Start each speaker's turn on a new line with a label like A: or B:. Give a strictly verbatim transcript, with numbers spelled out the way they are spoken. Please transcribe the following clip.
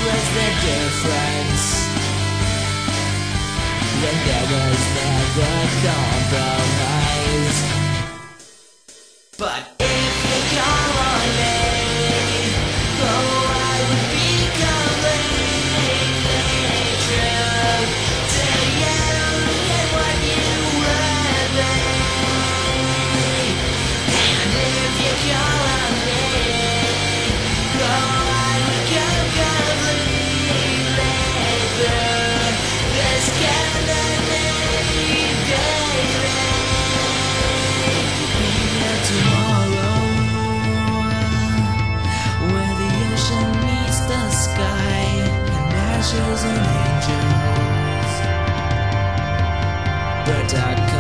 A: was the difference when there was never compromise. But if you call on me, oh, I would be completely true to you and what you were me. And if you call on me, oh, I would come completely through this candidate, baby. Be here tomorrow, where the ocean meets the sky, and ashes and angels, but I